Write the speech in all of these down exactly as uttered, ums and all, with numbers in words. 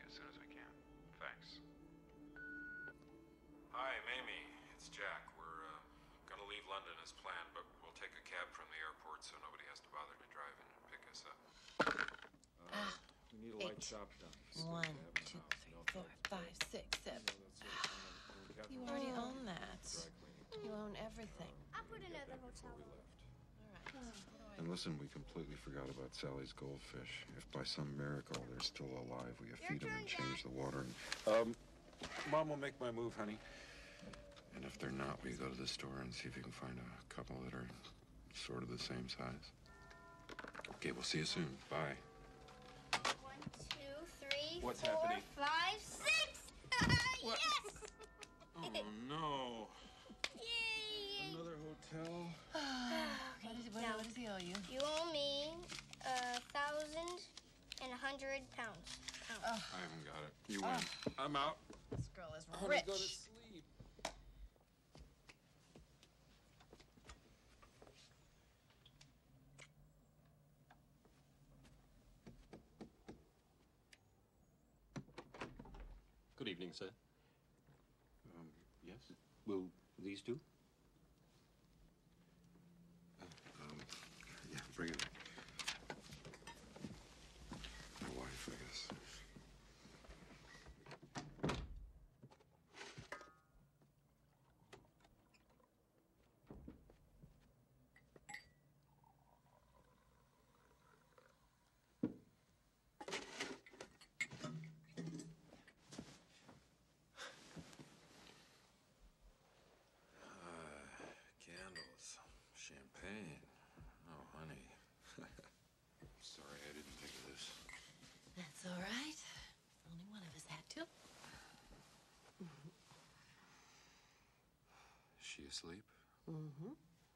as soon as we can. Thanks. Hi, Mamie. It's Jack. We're uh, gonna leave London as planned, but we'll take a cab from the airport so nobody has to bother to drive in and pick us up. Uh, ah, we need a eight. light shop done. One, two, three, four, five, six, seven. You already own that. You own everything. I'll put another hotel. And listen, we completely forgot about Sally's goldfish. If by some miracle they're still alive, we feed them and change the water. And, um, Mom will make my move, honey. And if they're not, we go to the store and see if you can find a couple that are sort of the same size. Okay, we'll see you soon. Bye. One, two, three, What's four, happening? five, six. What? Yes! Oh, no. Yay! Another hotel? What does, what, Now, what does he owe you? You owe me a thousand and a hundred pounds. pounds. Oh. I haven't got it. You win. Oh. I'm out. This girl is Honey, rich. go to sleep. Good evening, sir. Um, yes? Will these do? Um, yeah, bring it. My wife, I guess. Champagne. Oh, honey. Sorry, I didn't think of this. That's all right. Only one of us had to. Is she asleep? Mm-hmm.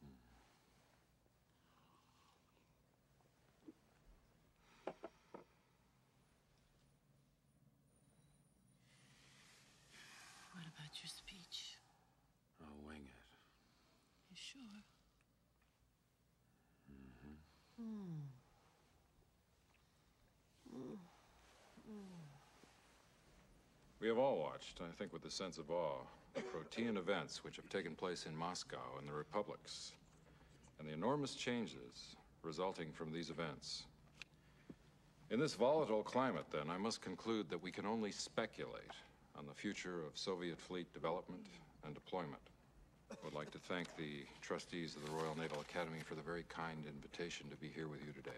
What about your speech? I'll wing it. You sure? Mm-hmm. Hmm. Mm. We have all watched, I think with a sense of awe, the protean events which have taken place in Moscow and the republics, and the enormous changes resulting from these events. In this volatile climate, then, I must conclude that we can only speculate on the future of Soviet fleet development and deployment. I would like to thank the trustees of the Royal Naval Academy for the very kind invitation to be here with you today.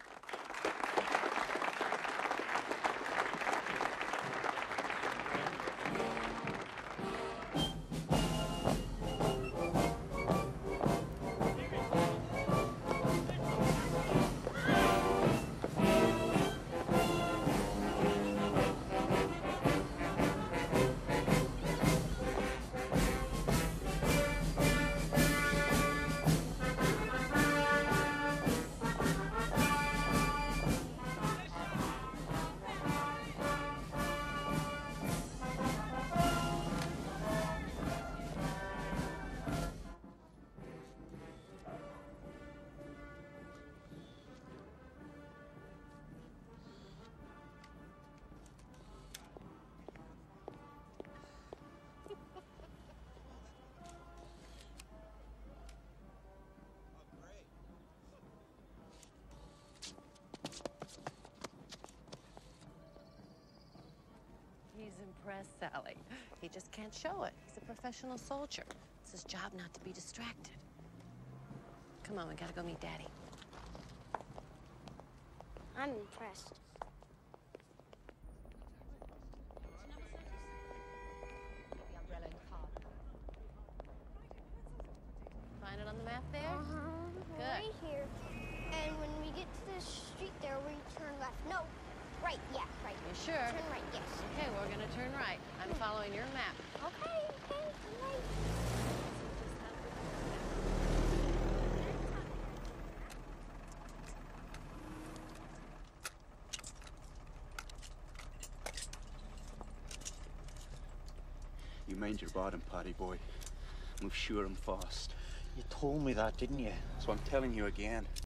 He's impressed, Sally. He just can't show it. He's a professional soldier. It's his job not to be distracted. Come on, we gotta go meet Daddy. I'm impressed. Find it on the map there? Uh-huh. Good. Right here. And when we get to the street there, we turn left. No, right. Yeah, right. You sure? Turn right, yes. Okay, we're gonna turn right. I'm following your map. Okay, okay, right. You mind your bottom, Paddy boy. Move sure and fast. You told me that, didn't you? So I'm telling you again.